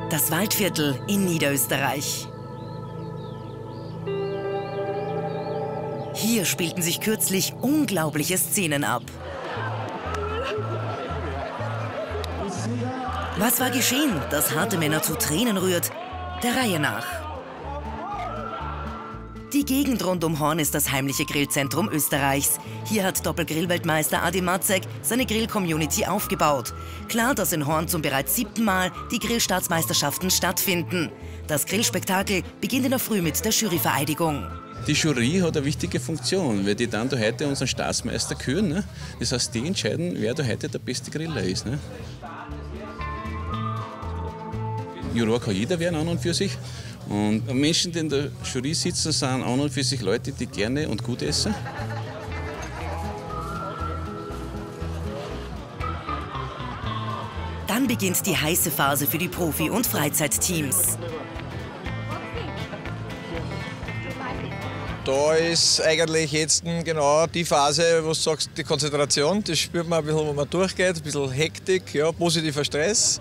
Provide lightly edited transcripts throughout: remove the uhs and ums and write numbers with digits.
Das Waldviertel in Niederösterreich. Hier spielten sich kürzlich unglaubliche Szenen ab. Was war geschehen, das harte Männer zu Tränen rührt? Der Reihe nach. Die Gegend rund um Horn ist das heimliche Grillzentrum Österreichs. Hier hat Doppelgrillweltmeister Adi Matzek seine Grill-Community aufgebaut. Klar, dass in Horn zum bereits 7. Mal die Grillstaatsmeisterschaften stattfinden. Das Grillspektakel beginnt in der Früh mit der Juryvereidigung. Die Jury hat eine wichtige Funktion, weil die dann da heute unseren Staatsmeister küren. Ne? Das heißt, die entscheiden, wer da heute der beste Griller ist. Ne? Juror kann jeder werden, an und für sich. Und Menschen, die in der Jury sitzen, sind an und für sich Leute, die gerne und gut essen. Dann beginnt die heiße Phase für die Profi- und Freizeitteams. Da ist eigentlich jetzt genau die Phase, wo du sagst, die Konzentration, das spürt man ein bisschen, wo man durchgeht, ein bisschen Hektik, ja, positiver Stress.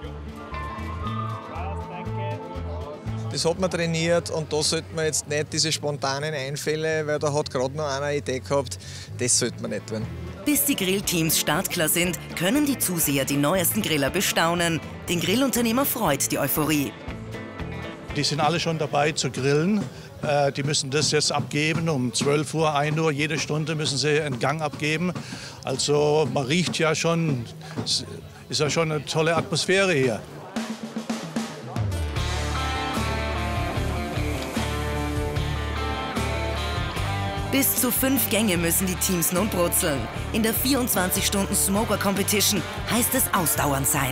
Das hat man trainiert und da sollte man jetzt nicht diese spontanen Einfälle, weil da hat gerade noch einer eine Idee gehabt, das sollte man nicht tun. Bis die Grillteams startklar sind, können die Zuseher die neuesten Griller bestaunen. Den Grillunternehmer freut die Euphorie. Die sind alle schon dabei zu grillen. Die müssen das jetzt abgeben um 12 Uhr, 1 Uhr. Jede Stunde müssen sie einen Gang abgeben. Also man riecht ja schon, ist ja schon eine tolle Atmosphäre hier. Bis zu 5 Gänge müssen die Teams nun brutzeln. In der 24-Stunden-Smoker-Competition heißt es ausdauernd sein.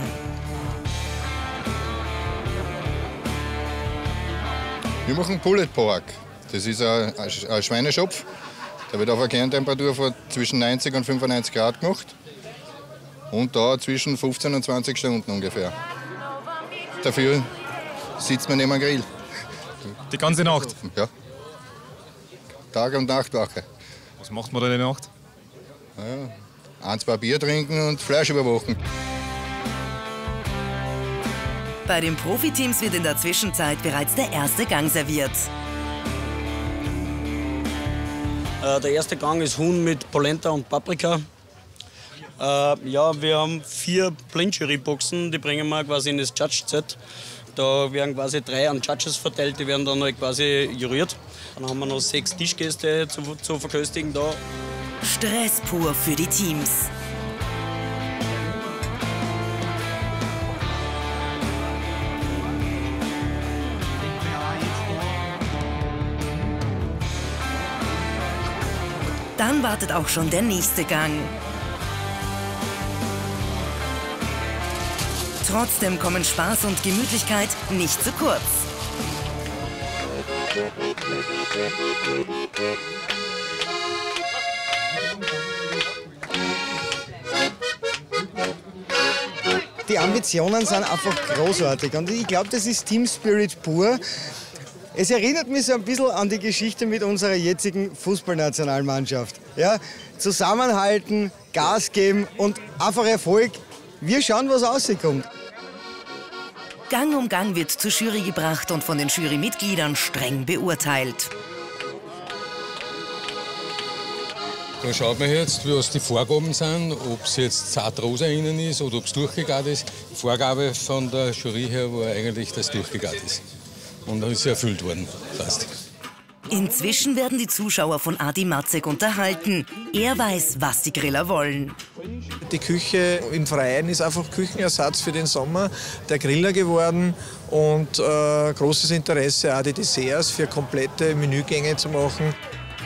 Wir machen Pulled Pork. Das ist ein Schweineschopf. Der wird auf einer Kerntemperatur von zwischen 90 und 95 Grad gemacht. Und da zwischen 15 und 20 Stunden ungefähr. Dafür sitzt man neben dem Grill. Die ganze Nacht? Ja. Tag- und Nachtwache. Was macht man da in der Nacht? Ja, 1, 2 Bier trinken und Fleisch überwachen. Bei den Profiteams wird in der Zwischenzeit bereits der erste Gang serviert. Der erste Gang ist Huhn mit Polenta und Paprika. Ja, wir haben 4 Blind-Jury-Boxen, die bringen wir quasi in das Judge-Set. Da werden quasi 3 an Judges verteilt, die werden dann halt quasi juriert. Dann haben wir noch 6 Tischgäste zu verköstigen da. Stress pur für die Teams. Dann wartet auch schon der nächste Gang. Trotzdem kommen Spaß und Gemütlichkeit nicht zu kurz. Die Ambitionen sind einfach großartig und ich glaube, das ist Team Spirit pur. Es erinnert mich so ein bisschen an die Geschichte mit unserer jetzigen Fußballnationalmannschaft. Ja, zusammenhalten, Gas geben und einfach Erfolg. Wir schauen, was rauskommt. Gang um Gang wird zur Jury gebracht und von den Jurymitgliedern streng beurteilt. Da schaut man jetzt, was die Vorgaben sind, ob es jetzt zart rosa innen ist oder ob es durchgegart ist. Die Vorgabe von der Jury her war eigentlich, dass es durchgegart ist. Und dann ist sie erfüllt worden, fast. Inzwischen werden die Zuschauer von Adi Matzek unterhalten. Er weiß, was die Griller wollen. Die Küche im Freien ist einfach Küchenersatz für den Sommer der Griller geworden und großes Interesse, auch die Desserts für komplette Menügänge zu machen.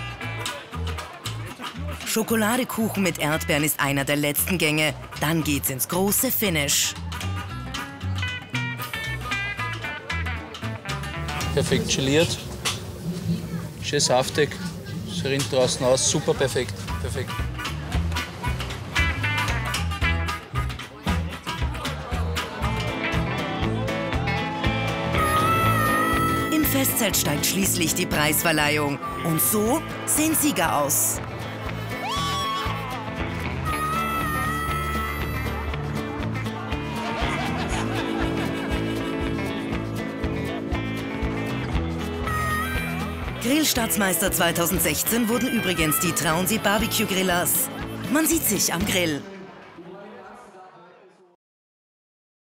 Schokoladekuchen mit Erdbeeren ist einer der letzten Gänge. Dann geht's ins große Finish. Perfekt geliert, schön saftig, es rinnt draußen aus, super perfekt. Im Festzelt steigt schließlich die Preisverleihung. Und so sehen Sieger aus. Grillstaatsmeister 2016 wurden übrigens die Traunsee Barbecue Grillers. Man sieht sich am Grill.